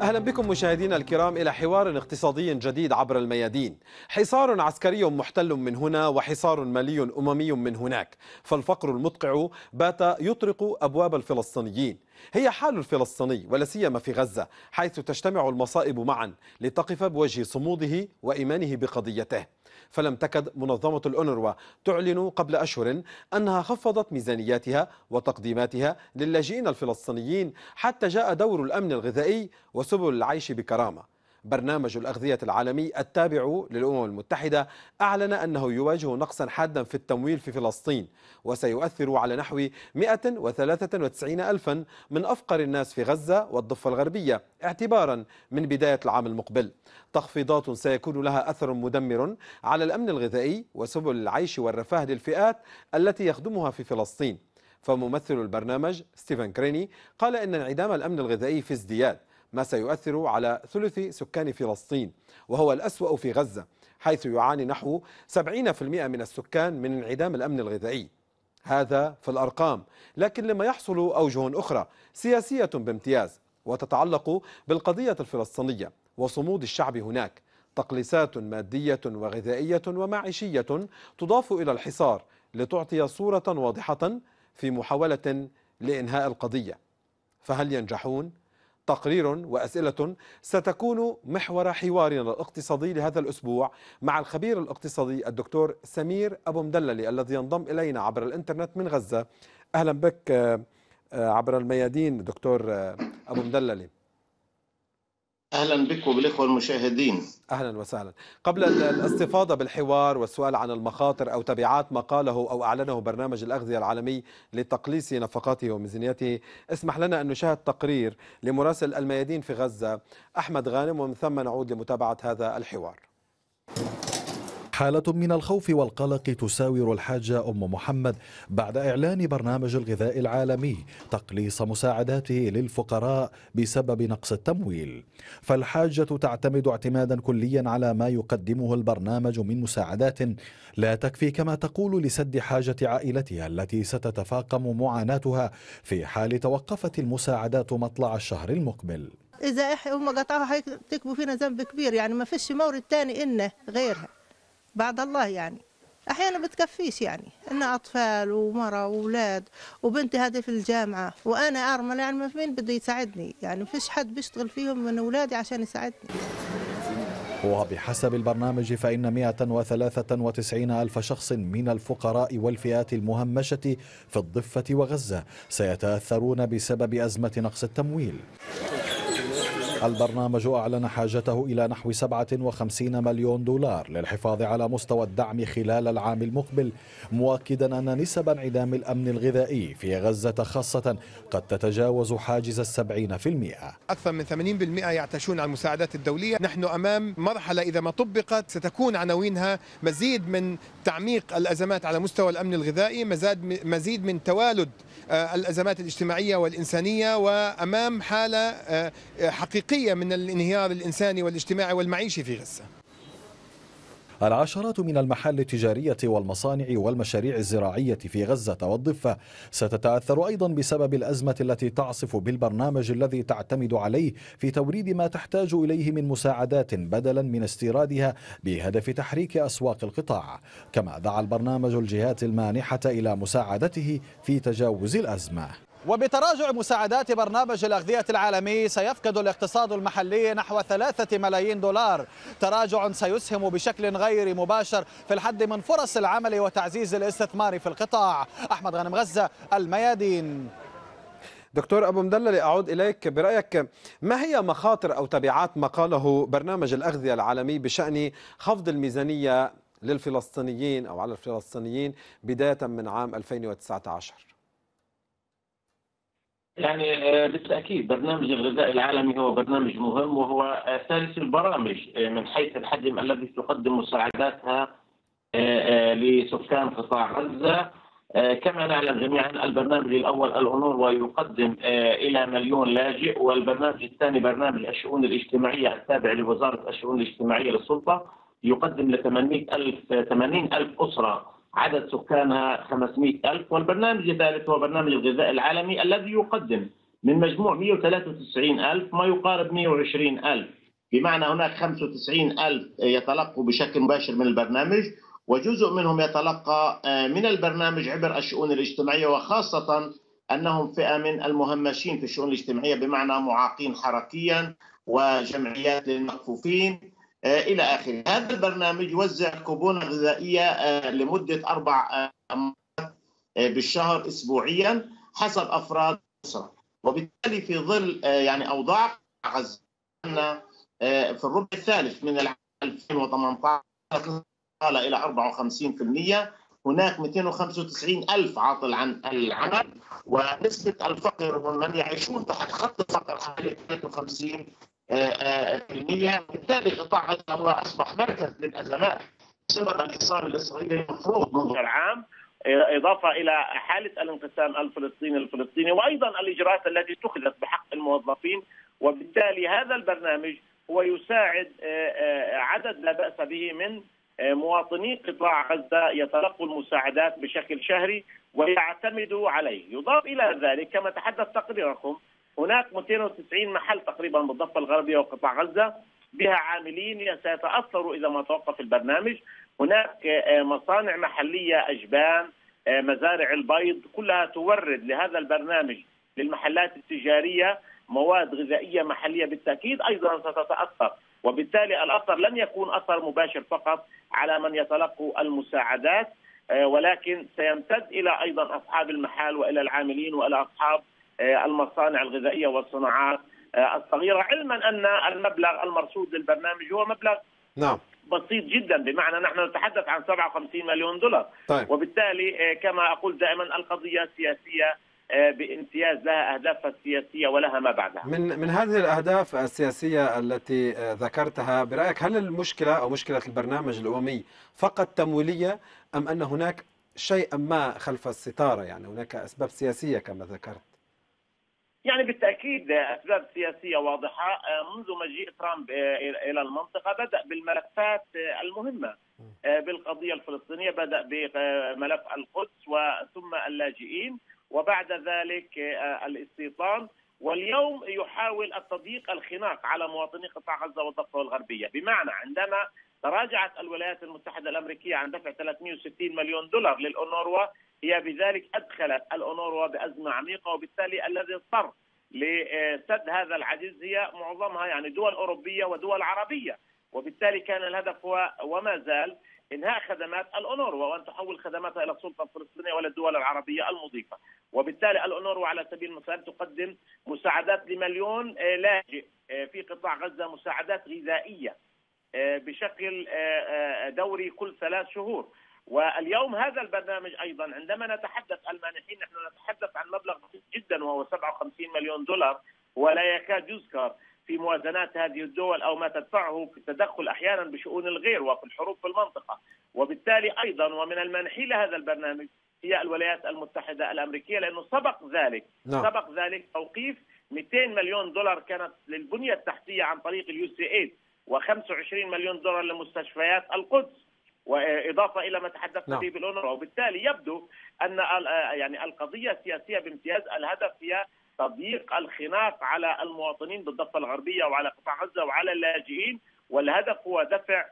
أهلا بكم مشاهدينا الكرام إلى حوار اقتصادي جديد عبر الميادين. حصار عسكري محتل من هنا وحصار مالي أممي من هناك، فالفقر المدقع بات يطرق أبواب الفلسطينيين. هي حال الفلسطيني ولا سيما في غزة، حيث تجتمع المصائب معا لتقف بوجه صموده وإيمانه بقضيته. فلم تكد منظمة الأونروا تعلن قبل أشهر أنها خفضت ميزانياتها وتقديماتها للاجئين الفلسطينيين، حتى جاء دور الأمن الغذائي وسبل العيش بكرامة. برنامج الأغذية العالمي التابع للأمم المتحدة أعلن أنه يواجه نقصا حادا في التمويل في فلسطين، وسيؤثر على نحو 193 ألفا من أفقر الناس في غزة والضفة الغربية اعتبارا من بداية العام المقبل. تخفيضات سيكون لها أثر مدمر على الأمن الغذائي وسبل العيش والرفاه للفئات التي يخدمها في فلسطين. فممثل البرنامج ستيفن كريني قال إن انعدام الأمن الغذائي في ازدياد، ما سيؤثر على ثلث سكان فلسطين، وهو الأسوأ في غزة، حيث يعاني نحو 70% من السكان من انعدام الأمن الغذائي. هذا في الأرقام، لكن لما يحصل أوجه أخرى سياسية بامتياز، وتتعلق بالقضية الفلسطينية وصمود الشعب هناك. تقليصات مادية وغذائية ومعيشية تضاف إلى الحصار لتعطي صورة واضحة في محاولة لإنهاء القضية. فهل ينجحون؟ تقرير وأسئلة ستكون محور حوارنا الاقتصادي لهذا الأسبوع مع الخبير الاقتصادي الدكتور سمير أبو مدللي الذي ينضم إلينا عبر الإنترنت من غزة. أهلا بك عبر الميادين دكتور أبو مدللي. أهلا بك وبالإخوة المشاهدين. أهلا وسهلا. قبل الاستفاضة بالحوار والسؤال عن المخاطر أو تبعات ما قاله أو أعلنه برنامج الأغذية العالمي لتقليص نفقاته وميزانيته، اسمح لنا أن نشاهد تقرير لمراسل الميادين في غزة أحمد غانم، ومن ثم نعود لمتابعة هذا الحوار. حالة من الخوف والقلق تساور الحاجة أم محمد بعد إعلان برنامج الغذاء العالمي تقليص مساعداته للفقراء بسبب نقص التمويل. فالحاجة تعتمد اعتمادا كليا على ما يقدمه البرنامج من مساعدات لا تكفي كما تقول لسد حاجة عائلتها التي ستتفاقم معاناتها في حال توقفت المساعدات مطلع الشهر المقبل. إذا هم قطعوها حيرتكبوا فينا ذنب كبير، يعني ما فيش مورد تاني إنه غيرها بعد الله. يعني أحيانا بتكفيش، يعني إنها أطفال ومرأة وأولاد وبنتي هذه في الجامعة وأنا أرمل، يعني ما مين بده يساعدني؟ يعني ما فيش حد بيشتغل فيهم من أولادي عشان يساعدني. وبحسب البرنامج فإن 193 ألف شخص من الفقراء والفئات المهمشة في الضفة وغزة سيتأثرون بسبب أزمة نقص التمويل. البرنامج أعلن حاجته إلى نحو 57 مليون دولار للحفاظ على مستوى الدعم خلال العام المقبل، مؤكدا أن نسب انعدام الأمن الغذائي في غزة خاصة قد تتجاوز حاجز 70%. أكثر من 80% يعتمدون على المساعدات الدولية. نحن أمام مرحلة إذا ما طبقت ستكون عناوينها مزيد من تعميق الأزمات على مستوى الأمن الغذائي، مزيد من توالد الأزمات الاجتماعية والإنسانية، وأمام حالة حقيقية من الانهيار الإنساني والاجتماعي والمعيشي في غزة. العشرات من المحال التجارية والمصانع والمشاريع الزراعية في غزة والضفة ستتأثر أيضا بسبب الأزمة التي تعصف بالبرنامج الذي تعتمد عليه في توريد ما تحتاج إليه من مساعدات بدلا من استيرادها بهدف تحريك أسواق القطاع. كما دعا البرنامج الجهات المانحة إلى مساعدته في تجاوز الأزمة. وبتراجع مساعدات برنامج الأغذية العالمي سيفقد الاقتصاد المحلي نحو 3 ملايين دولار، تراجع سيسهم بشكل غير مباشر في الحد من فرص العمل وتعزيز الاستثمار في القطاع. أحمد غانم، غزة، الميادين. دكتور أبو مدللي، أعود إليك. برأيك ما هي مخاطر أو تبعات ما قاله برنامج الأغذية العالمي بشأن خفض الميزانية للفلسطينيين أو على الفلسطينيين بداية من عام 2019؟ يعني بالتأكيد برنامج الغذاء العالمي هو برنامج مهم، وهو ثالث البرامج من حيث الحجم الذي تقدم مساعداتها لسكان قطاع غزة. كما نعلم جميعا البرنامج الأول الأونروا ويقدم إلى مليون لاجئ، والبرنامج الثاني برنامج الشؤون الاجتماعية التابع لوزارة الشؤون الاجتماعية للسلطة يقدم ل 80 ألف أسرة عدد سكانها 500 ألف. والبرنامج الثالث هو برنامج الغذاء العالمي الذي يقدم من مجموع 193,000 ما يقارب 120,000، بمعنى هناك 95,000 يتلقوا بشكل مباشر من البرنامج، وجزء منهم يتلقى من البرنامج عبر الشؤون الاجتماعية، وخاصة أنهم فئة من المهمشين في الشؤون الاجتماعية، بمعنى معاقين حركيا وجمعيات للمكفوفين إلى آخره. هذا البرنامج يوزع كوبون غذائية لمدة 4 مرات بالشهر أسبوعيا حسب أفراد الأسرة. وبالتالي في ظل يعني أوضاع غزة في الربع الثالث من العام 2018 قال إلى 54%، هناك 295,000 عاطل عن العمل، ونسبة الفقر ومن يعيشون تحت خط الفقر حوالي 53%. بالتالي قطاع غزة هو أصبح مركز للأزمات بسبب الحصار الإسرائيلي المفروض منذ العام، إضافة إلى حالة الانقسام الفلسطيني وأيضا الإجراءات التي اتخذت بحق الموظفين. وبالتالي هذا البرنامج هو يساعد عدد لا بأس به من مواطني قطاع غزة يتلقوا المساعدات بشكل شهري ويعتمدوا عليه. يضاف إلى ذلك كما تحدث تقريركم هناك 290 محل تقريبا بالضفة الغربية وقطاع غزة بها عاملين سيتأثروا إذا ما توقف البرنامج. هناك مصانع محلية، أجبان، مزارع البيض، كلها تورد لهذا البرنامج للمحلات التجارية مواد غذائية محلية، بالتأكيد أيضا ستتأثر. وبالتالي الأثر لن يكون أثر مباشر فقط على من يتلقوا المساعدات، ولكن سيمتد إلى أيضا أصحاب المحال وإلى العاملين وإلى أصحاب المصانع الغذائية والصناعات الصغيرة، علما أن المبلغ المرصود للبرنامج هو مبلغ بسيط جدا، بمعنى نحن نتحدث عن 57 مليون دولار. طيب. وبالتالي كما أقول دائما القضية سياسية بامتياز، لها أهدافها السياسية ولها ما بعدها. من هذه الأهداف السياسية التي ذكرتها، برأيك هل المشكلة أو مشكلة البرنامج الأممي فقط تمويلية، أم أن هناك شيء ما خلف الستارة، يعني هناك أسباب سياسية كما ذكرت؟ يعني بالتأكيد أسباب سياسية واضحة. منذ مجيء ترامب إلى المنطقة بدأ بالملفات المهمة بالقضية الفلسطينية، بدأ بملف القدس وثم اللاجئين وبعد ذلك الاستيطان، واليوم يحاول التضييق الخناق على مواطني قطاع غزة والضفة الغربية. بمعنى عندما تراجعت الولايات المتحدة الأمريكية عن دفع 360 مليون دولار للأونروا، هي بذلك أدخلت الأونروا بأزمة عميقة، وبالتالي الذي اضطر لسد هذا العجز هي معظمها يعني دول أوروبية ودول عربية. وبالتالي كان الهدف هو وما زال إنهاء خدمات الأونروا وأن تحول خدماتها إلى السلطة الفلسطينية ولا الدول العربية المضيفة. وبالتالي الأونروا على سبيل المثال تقدم مساعدات ل1,000,000 لاجئ في قطاع غزة، مساعدات غذائية بشكل دوري كل 3 شهور. واليوم هذا البرنامج أيضا عندما نتحدث المانحين نحن نتحدث عن مبلغ جدا وهو 57 مليون دولار، ولا يكاد يذكر في موازنات هذه الدول أو ما تدفعه في التدخل أحيانا بشؤون الغير وفي الحروب في المنطقة. وبالتالي أيضا ومن المانحين لهذا البرنامج هي الولايات المتحدة الأمريكية، لأنه سبق ذلك توقيف 200 مليون دولار كانت للبنية التحتية عن طريق USAID، و25 مليون دولار لمستشفيات القدس، وإضافة إلى ما تحدثنا به بالأونروا. وبالتالي يبدو أن يعني القضية سياسية بامتياز، الهدف هي تضييق الخناق على المواطنين بالضفة الغربية وعلى قطاع غزة وعلى اللاجئين، والهدف هو دفع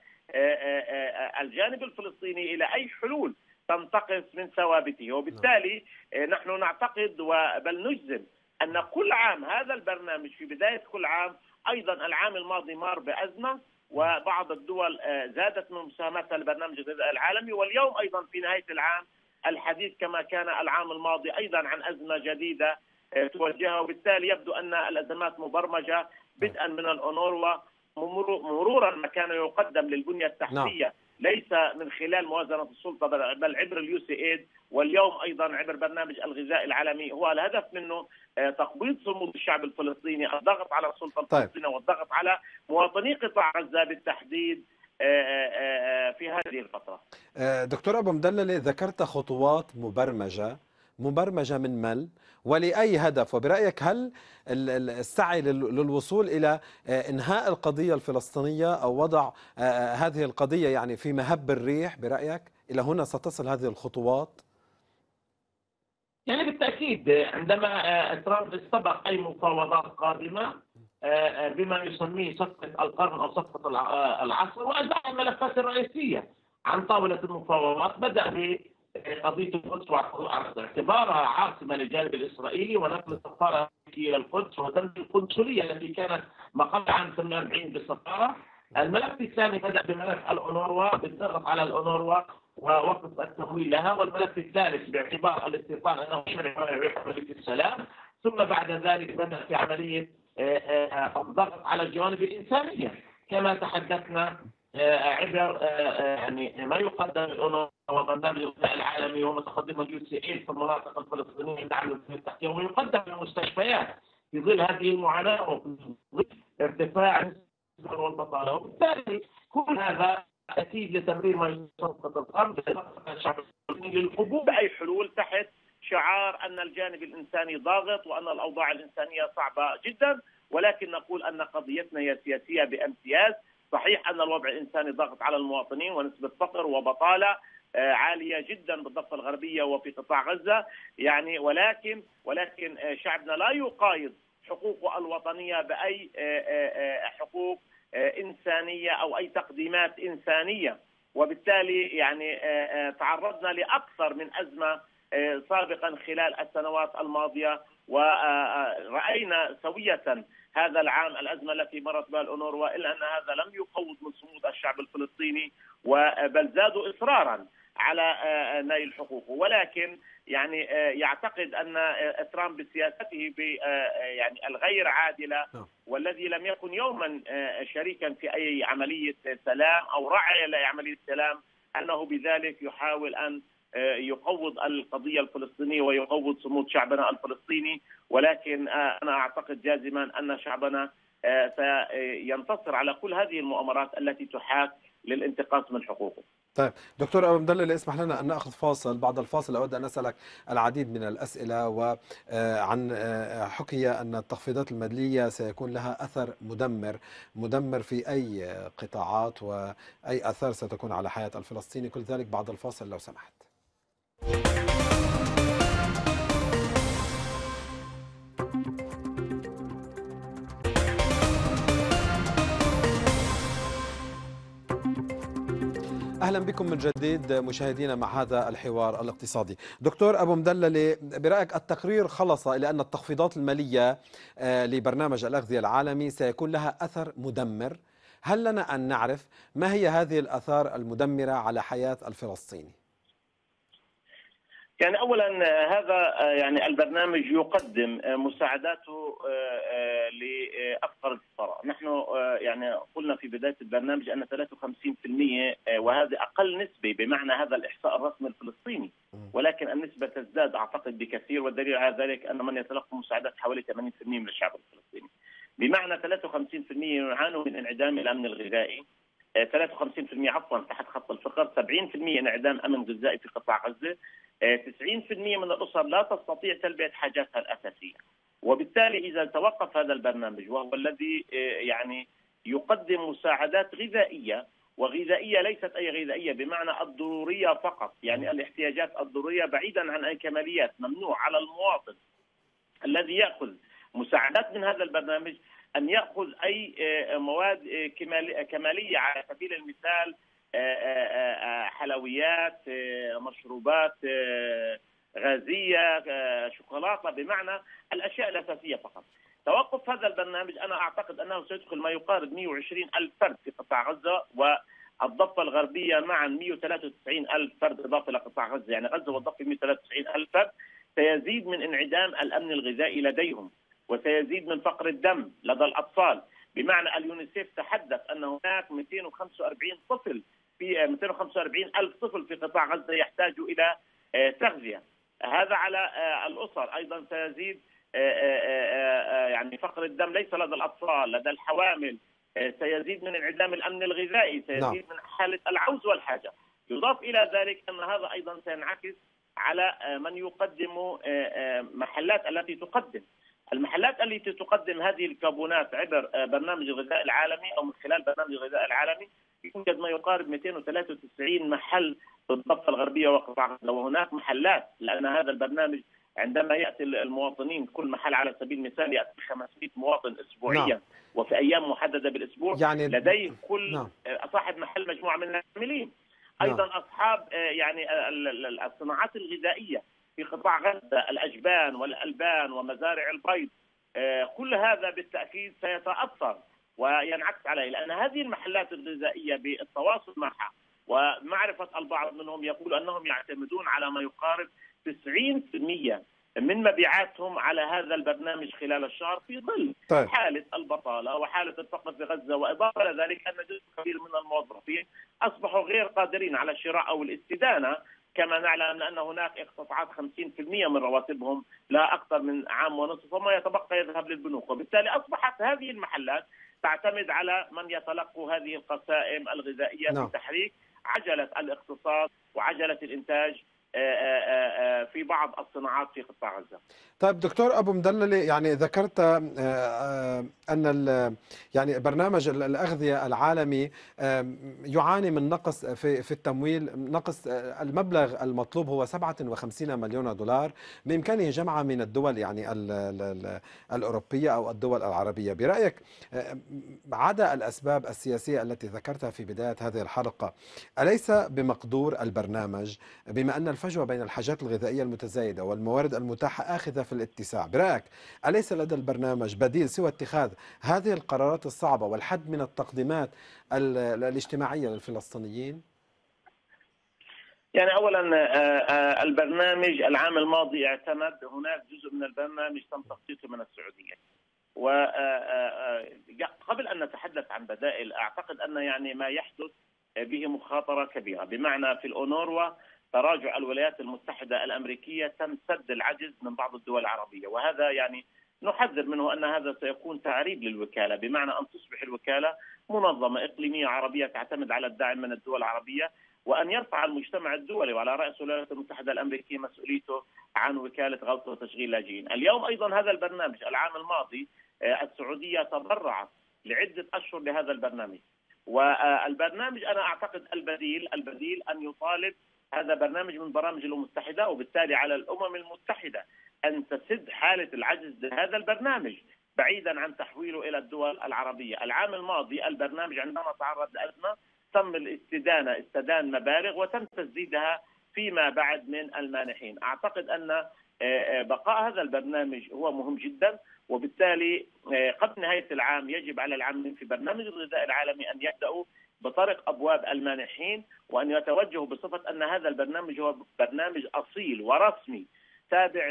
الجانب الفلسطيني إلى أي حلول تنتقص من ثوابته. وبالتالي نحن نعتقد بل نجزم أن كل عام هذا البرنامج في بداية كل عام، أيضا العام الماضي مر بأزمة وبعض الدول زادت من مساهمتها لبرنامج الغذاء العالمي، واليوم أيضا في نهاية العام الحديث كما كان العام الماضي أيضا عن أزمة جديدة توجهها. وبالتالي يبدو أن الأزمات مبرمجة بدءا من الأونروا مرورا ما كان يقدم للبنية التحتية ليس من خلال موازنة السلطة بل عبر USAID، واليوم أيضا عبر برنامج الغذاء العالمي. هو الهدف منه تقبيض صمود الشعب الفلسطيني، الضغط على السلطة الفلسطينية والضغط على مواطني قطاع غزة بالتحديد في هذه الفترة. دكتور أبو مدللة، ذكرت خطوات مبرمجة من مل ولأي هدف، وبرأيك هل السعي للوصول إلى إنهاء القضية الفلسطينية أو وضع هذه القضية يعني في مهب الريح برأيك إلى هنا ستصل هذه الخطوات؟ يعني بالتأكيد بالتأكيد عندما ترامب استبق أي مفاوضات قادمة بما يسميه صفقة القرن أو صفقة العصر، وأزاح الملفات الرئيسية عن طاولة المفاوضات. بدأ بقضية القدس واعتبارها عاصمة للجانب الإسرائيلي ونقل السفارة إلى القدس وتنمية القنصلية التي كانت مقر عام 48 بالسفارة. الملف الثاني بدأ بملف الأونروا بالضغط على الأونروا ووقف التمويل لها، والملف الثالث باعتبار الاستيطان أنه عملية السلام. ثم بعد ذلك بدأ في عملية الضغط على الجوانب الإنسانية كما تحدثنا عبر يعني ما يقدم الأونروا وبرنامج الغذاء العالمي ومتقدم USAID في المناطق الفلسطينية دعم التحتية، ويقدم المستشفيات في ظل هذه المعاناة وفي ظل ارتفاع والبطالة. وبالتالي كل هذا أكيد لتمرير ما يسمى صفقة القرن للقبول بأي حلول تحت شعار أن الجانب الإنساني ضاغط وأن الأوضاع الإنسانية صعبة جدا، ولكن نقول أن قضيتنا هي سياسية بامتياز. صحيح أن الوضع الإنساني ضاغط على المواطنين ونسبة فقر وبطالة عالية جدا بالضفة الغربية وفي قطاع غزة، يعني ولكن شعبنا لا يقايض حقوقه الوطنية بأي حقوق إنسانية أو أي تقديمات إنسانية. وبالتالي يعني تعرضنا لأكثر من أزمة سابقا خلال السنوات الماضية، ورأينا سوية هذا العام الأزمة التي مرت بها الأونروا، إلا أن هذا لم يقوض من صمود الشعب الفلسطيني بل زادوا إصرارا على نيل حقوقه. ولكن يعني يعتقد أن ترامب بسياسته يعني الغير عادلة والذي لم يكن يوما شريكا في أي عملية سلام أو رعي لعملية سلام، أنه بذلك يحاول أن يقوض القضية الفلسطينية ويقوض صمود شعبنا الفلسطيني. ولكن أنا أعتقد جازما أن شعبنا سينتصر على كل هذه المؤامرات التي تحاك للانتقاص من حقوقه. طيب دكتور أبو مدلل، اسمح لنا أن نأخذ فاصل. بعد الفاصل أود أن أسألك العديد من الأسئلة وعن حكي أن التخفيضات المالية سيكون لها أثر مدمر في أي قطاعات وأي أثار ستكون على حياة الفلسطيني. كل ذلك بعد الفاصل لو سمحت. أهلا بكم من جديد مشاهدينا مع هذا الحوار الاقتصادي. دكتور أبو مدلل، برأيك التقرير خلص إلى أن التخفيضات المالية لبرنامج الأغذية العالمي سيكون لها أثر مدمر. هل لنا أن نعرف ما هي هذه الآثار المدمرة على حياة الفلسطيني؟ يعني أولا هذا يعني البرنامج يقدم مساعداته لأفقر الفقراء. نحن يعني قلنا في بداية البرنامج أن 53%، وهذا أقل نسبة بمعنى هذا الإحصاء الرسمي الفلسطيني، ولكن النسبة تزداد أعتقد بكثير، والدليل على ذلك أن من يتلقى مساعدات حوالي 80% من الشعب الفلسطيني. بمعنى 53% يعانوا من انعدام الأمن الغذائي، 53% عفوا تحت خط الفقر، 70% انعدام أمن غذائي في قطاع غزة، 90% من الأسر لا تستطيع تلبية حاجاتها الأساسية. وبالتالي إذا توقف هذا البرنامج وهو الذي يعني يقدم مساعدات غذائية، وغذائية ليست أي غذائية بمعنى الضرورية فقط، يعني الاحتياجات الضرورية بعيدا عن أي كماليات، ممنوع على المواطن الذي يأخذ مساعدات من هذا البرنامج أن يأخذ أي مواد كمالية، على سبيل المثال حلويات، مشروبات غازية، شوكولاتة، بمعنى الأشياء الأساسية فقط. توقف هذا البرنامج أنا أعتقد أنه سيدخل ما يقارب 120 ألف فرد في قطاع غزة والضفة الغربية معا 193 ألف فرد إضافة إلى قطاع غزة، يعني غزة والضفة 193 ألف فرد. سيزيد من انعدام الأمن الغذائي لديهم، وسيزيد من فقر الدم لدى الأطفال. بمعنى اليونيسيف تحدث أن هناك 245 ألف طفل في قطاع غزة يحتاج إلى تغذية. هذا على الأسر. أيضا سيزيد يعني فقر الدم ليس لدى الأطفال، لدى الحوامل. سيزيد من انعدام الأمن الغذائي، سيزيد من حالة العوز والحاجة. يضاف إلى ذلك أن هذا أيضا سينعكس على من يقدم محلات التي تقدم. المحلات التي تقدم هذه الكربونات عبر برنامج الغذاء العالمي أو من خلال برنامج الغذاء العالمي يوجد ما يقارب 293 محل في الضفة الغربية وقطاع غزة، وهناك محلات لأن هذا البرنامج عندما يأتي المواطنين كل محل على سبيل المثال يأتي 500 مواطن أسبوعيا نعم. وفي أيام محددة بالأسبوع، يعني لديه كل نعم. صاحب محل مجموعة من العاملين. نعم. أيضا أصحاب يعني الصناعات الغذائية في قطاع غزة، الأجبان والألبان ومزارع البيض، كل هذا بالتأكيد سيتأثر وينعكس عليه، لأن هذه المحلات الغذائية بالتواصل معها ومعرفة البعض منهم يقول أنهم يعتمدون على ما يقارب 90% من مبيعاتهم على هذا البرنامج خلال الشهر، في ظل حالة البطالة وحالة الفقر في غزة، وإضافة إلى ذلك أن جزء كبير من الموظفين أصبحوا غير قادرين على الشراء أو الاستدانة، كما نعلم أن هناك اقتطاعات 50% من رواتبهم لا أكثر من عام ونصف، وما يتبقى يذهب للبنوك، وبالتالي أصبحت هذه المحلات تعتمد على من يتلقوا هذه القسائم الغذائية في تحريك عجلة الاقتصاد وعجلة الإنتاج في بعض الصناعات في قطاع غزة. طيب دكتور أبو مدللي، يعني ذكرت أن يعني برنامج الأغذية العالمي يعاني من نقص في التمويل، نقص المبلغ المطلوب هو 57 مليون دولار، بإمكانه جمعه من الدول يعني الأوروبية أو الدول العربية. برأيك عدا الأسباب السياسية التي ذكرتها في بداية هذه الحلقة، أليس بمقدور البرنامج بما أن الفجوة بين الحاجات الغذائية المتزايدة والموارد المتاحة آخذة في الاتساع، برأيك أليس لدى البرنامج بديل سوى اتخاذ هذه القرارات الصعبة والحد من التقديمات الاجتماعية للفلسطينيين؟ يعني أولا البرنامج العام الماضي اعتمد، هناك جزء من البرنامج تم تخطيطه من السعودية، وقبل أن نتحدث عن بدائل أعتقد أن يعني ما يحدث به مخاطرة كبيرة، بمعنى في الأونروا تراجع الولايات المتحدة الأمريكية تم سد العجز من بعض الدول العربية، وهذا يعني نحذر منه أن هذا سيكون تعريب للوكالة، بمعنى أن تصبح الوكالة منظمة إقليمية عربية تعتمد على الدعم من الدول العربية، وأن يرفع المجتمع الدولي وعلى رأس الولايات المتحدة الأمريكية مسؤوليته عن وكالة غوث وتشغيل لاجئين. اليوم أيضا هذا البرنامج العام الماضي السعودية تبرعت لعدة أشهر لهذا البرنامج، والبرنامج أنا أعتقد البديل أن يطالب هذا برنامج من برامج الأمم المتحدة، وبالتالي على الأمم المتحدة أن تسد حالة العجز لهذا البرنامج بعيدا عن تحويله إلى الدول العربية. العام الماضي البرنامج عندما تعرض لأزمة تم استدان مبالغ وتم تسديدها فيما بعد من المانحين. أعتقد أن بقاء هذا البرنامج هو مهم جدا، وبالتالي قبل نهاية العام يجب على العاملين في برنامج الغذاء العالمي أن يبدأوا بطرق أبواب المانحين، وأن يتوجهوا بصفة أن هذا البرنامج هو برنامج أصيل ورسمي تابع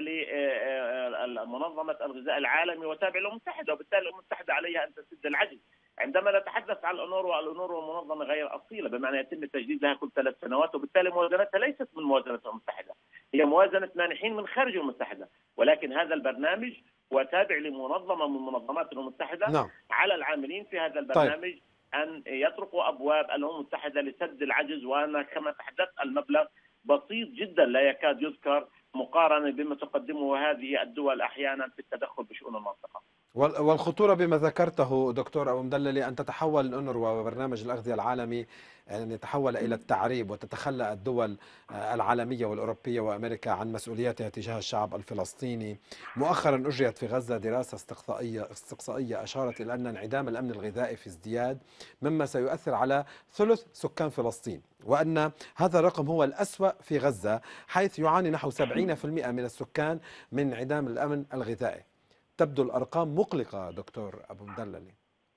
لمنظمة الغذاء العالمي وتابع للأمم المتحدة، وبالتالي الأمم المتحدة عليها أن تسد العجز. عندما نتحدث عن الأونروا منظمة غير أصيلة، بمعنى يتم تجديدها كل 3 سنوات، وبالتالي موازنتها ليست من موازنة الأمم المتحدة، هي موازنة مانحين من خارج الأمم المتحدة، ولكن هذا البرنامج هو تابع لمنظمة من منظمات الأمم المتحدة. نعم. على العاملين في هذا البرنامج أن يطرقوا أبواب الأمم المتحدة لسد العجز، وأنا كما تحدثت المبلغ بسيط جدا لا يكاد يذكر مقارنة بما تقدمه هذه الدول أحيانا في التدخل بشؤون المنطقة. والخطورة بما ذكرته دكتور أبو مدللي أن تتحول الأونروا وبرنامج الأغذية العالمي أن يتحول إلى التعريب، وتتخلى الدول العالمية والأوروبية وأمريكا عن مسؤولياتها تجاه الشعب الفلسطيني. مؤخرا أجريت في غزة دراسة استقصائية أشارت إلى أن انعدام الأمن الغذائي في ازدياد، مما سيؤثر على ثلث سكان فلسطين، وأن هذا الرقم هو الأسوأ في غزة، حيث يعاني نحو 70% من السكان من انعدام الأمن الغذائي. تبدو الأرقام مقلقة دكتور أبو مدللي.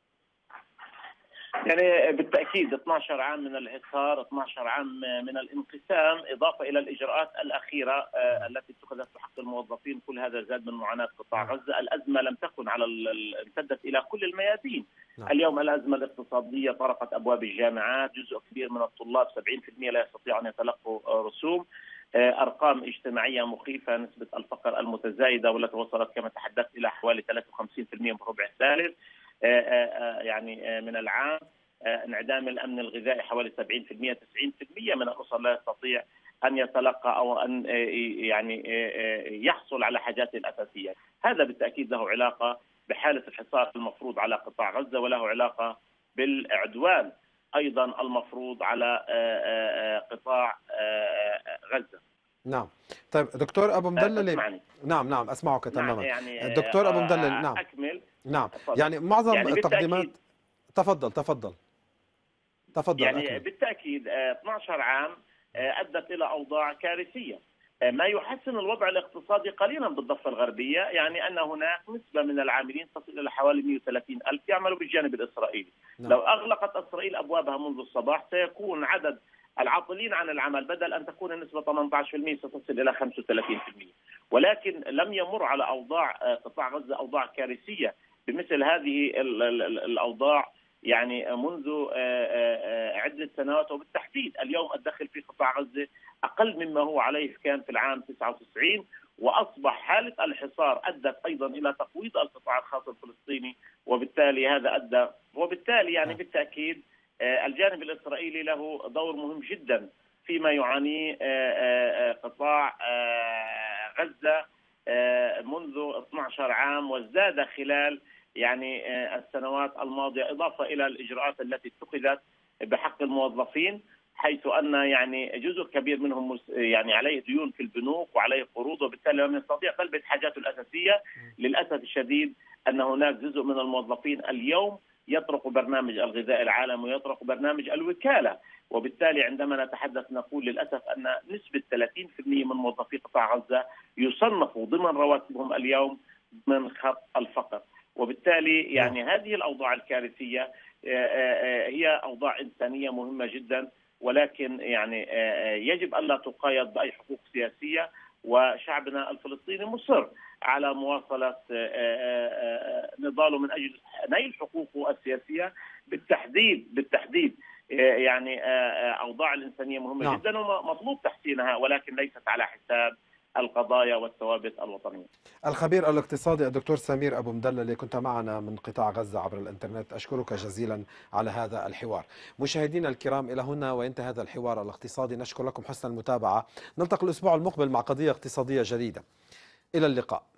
يعني بالتأكيد 12 عام من الحصار، 12 عام من الانقسام، إضافة إلى الإجراءات الأخيرة التي اتخذت بحق الموظفين، كل هذا زاد من معاناة قطاع غزة. الأزمة لم تكن امتدت إلى كل الميادين. اليوم الأزمة الاقتصادية طرقت أبواب الجامعات، جزء كبير من الطلاب 70% لا يستطيعوا أن يتلقوا رسوم، أرقام اجتماعية مخيفة، نسبة الفقر المتزايدة والتي وصلت كما تحدثت إلى حوالي 53% بالربع الثالث يعني من العام، انعدام الأمن الغذائي حوالي 70%، 90% من الأسر لا يستطيع أن يتلقى أو أن يعني يحصل على حاجاته الأساسية. هذا بالتأكيد له علاقة بحالة الحصار المفروض على قطاع غزة، وله علاقة بالعدوان أيضا المفروض على قطاع غزة. نعم. طيب دكتور أبو مدلل. اسمعني. نعم أسمعك نعم تماما. يعني دكتور أبو مدلل. نعم أكمل. نعم. تفضل. يعني معظم يعني التقديمات. تفضل يعني أكمل. بالتأكيد 12 عام أدت إلى أوضاع كارثية. ما يحسن الوضع الاقتصادي قليلا بالضفة الغربية، يعني أن هناك نسبة من العاملين تصل إلى حوالي 130 ألف يعملوا بالجانب الإسرائيلي. نعم. لو أغلقت إسرائيل أبوابها منذ الصباح سيكون عدد العاطلين عن العمل بدل أن تكون النسبة 18% ستصل إلى 35%. ولكن لم يمر على أوضاع قطاع غزة أوضاع كارثية بمثل هذه الأوضاع يعني منذ عدة سنوات، وبالتحديد اليوم الدخل في قطاع غزة أقل مما هو عليه كان في العام 99، وأصبح حالة الحصار أدت أيضا إلى تقويض القطاع الخاص الفلسطيني، وبالتالي هذا أدى يعني بالتأكيد الجانب الإسرائيلي له دور مهم جدا فيما يعانيه قطاع غزة منذ 12 عام، وازداد خلال يعني السنوات الماضية، إضافة إلى الإجراءات التي اتخذت بحق الموظفين، حيث أن يعني جزء كبير منهم يعني عليه ديون في البنوك وعليه قروض، وبالتالي لم يستطيع تلبية حاجاته الأساسية. للأسف الشديد أن هناك جزء من الموظفين اليوم يطرق برنامج الغذاء العالمي ويطرق برنامج الوكالة، وبالتالي عندما نتحدث نقول للأسف أن نسبة 30% من موظفي قطاع غزة يصنفوا ضمن رواتبهم اليوم من خط الفقر. وبالتالي يعني هذه الأوضاع الكارثية هي أوضاع إنسانية مهمة جدا، ولكن يعني يجب ألا تقايض بأي حقوق سياسية، وشعبنا الفلسطيني مصر على مواصلة نضاله من أجل نيل حقوقه السياسية. بالتحديد يعني أوضاع الإنسانية مهمة جدا ومطلوب تحسينها، ولكن ليست على حساب القضايا والثوابت الوطنية. الخبير الاقتصادي الدكتور سمير أبو مدلل كنت معنا من قطاع غزة عبر الإنترنت، أشكرك جزيلا على هذا الحوار. مشاهدينا الكرام، إلى هنا وينتهي هذا الحوار الاقتصادي، نشكر لكم حسن المتابعة، نلتقي الأسبوع المقبل مع قضية اقتصادية جديدة، إلى اللقاء.